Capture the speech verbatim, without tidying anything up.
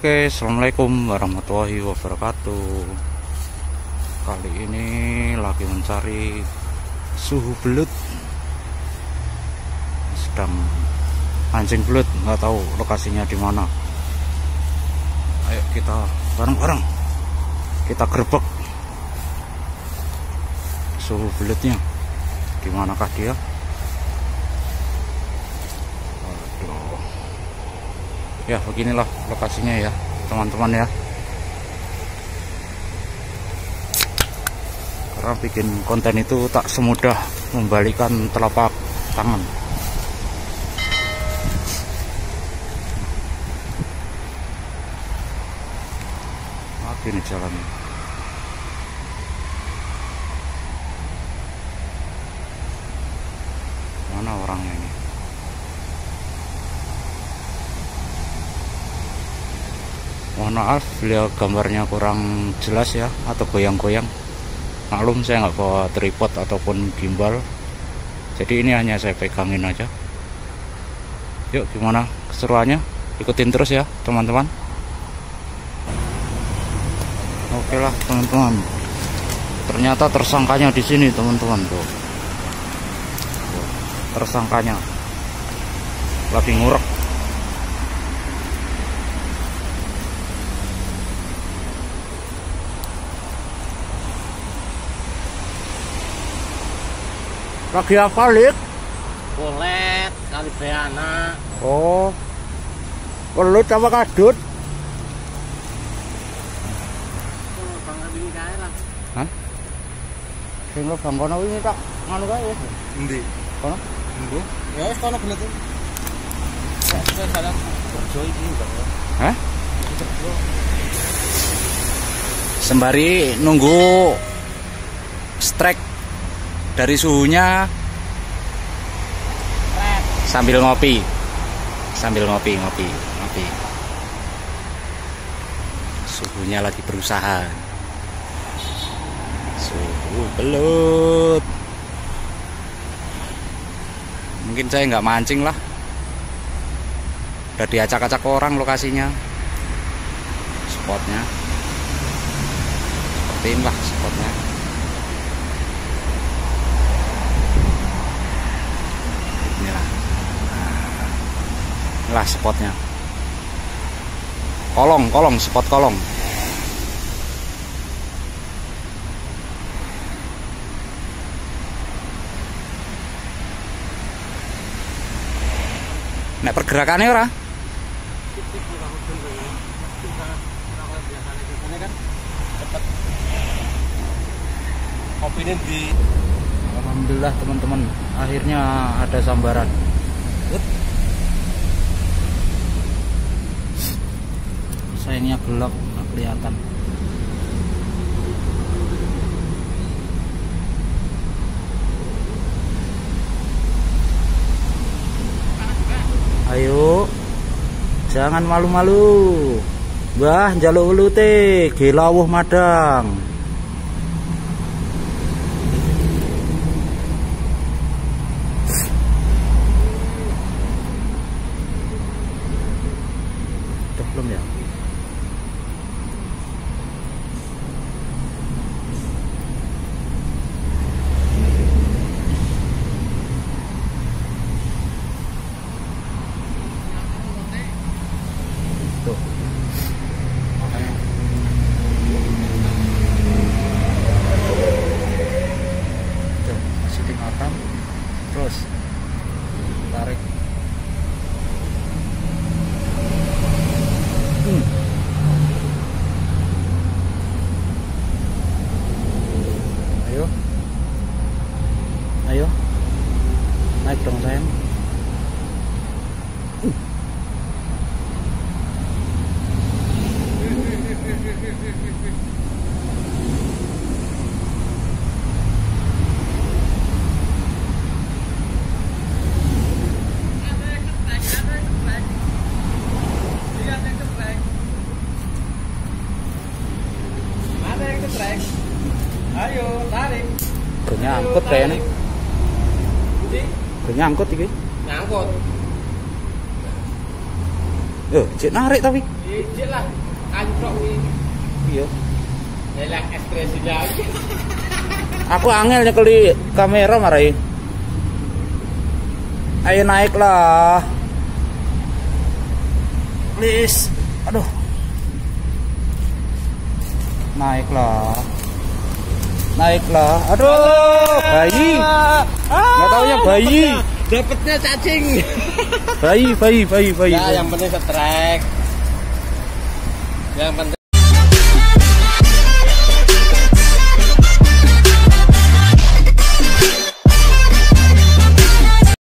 Oke, assalamualaikum warahmatullahi wabarakatuh. Kali ini lagi mencari suhu belut. Sedang mancing belut, nggak tahu lokasinya di mana. Ayo kita bareng-bareng kita gerbek suhu belutnya. Di manakah dia? Ya beginilah lokasinya ya teman-teman ya, karena bikin konten itu tak semudah membalikan telapak tangan. Nah, gini jalannya. Mana orangnya ini? Mohon maaf bila gambarnya kurang jelas ya, atau goyang-goyang. Maklum saya nggak bawa tripod ataupun gimbal, jadi ini hanya saya pegangin aja. Yuk, gimana keseruannya? Ikutin terus ya teman-teman. Oke lah teman-teman, ternyata tersangkanya di sini teman-teman tuh. Tersangkanya lagi ngurek. Lagi apa, Lik? Kulet kali beana. Oh, kelut apa kadut? Kalau bangga ini kae lah. Hah? Sing lo bang kono wingi tak nganu kae wis. Endi? Kono? Endi? Ya wis kono belet. Ya saya salah kerja iki enggak. Hah? Sembari nunggu strike dari suhunya sambil ngopi sambil ngopi ngopi ngopi suhunya lagi berusaha. Suhu belut, mungkin saya nggak mancing lah, udah diacak-acak orang lokasinya, spotnya seperti inilah spotnya. Lah spotnya kolong kolong spot kolong. Nek pergerakannya ora kopinya di. Alhamdulillah teman-teman, akhirnya ada sambaran. Sayangnya gelap, nggak kelihatan. Ayo, jangan malu-malu. Mbah njaluk welute, gelawuh madang. Udah belum ya? Tuh. Tuh, masih tinggalkan. Terus tarik. Hmm. Ayo. Ayo. Naik dong sayang. Uh. Ayo tarik. Nyangkut kayaknya. Nyangkut iki. Nyangkut. Eh, cek narik tapi. Ijik lah, kancok ini. Iya. Nelak ekspresinya. Aku angel nyekeli kamera marai. Ayo naiklah. Please. Aduh. Naiklah. Naiklah. Aduh, bayi. Enggak taunya bayi. Dapatnya cacing. Bayi, bayi, bayi, bayi. Ya, yang penting setrek. Yang penting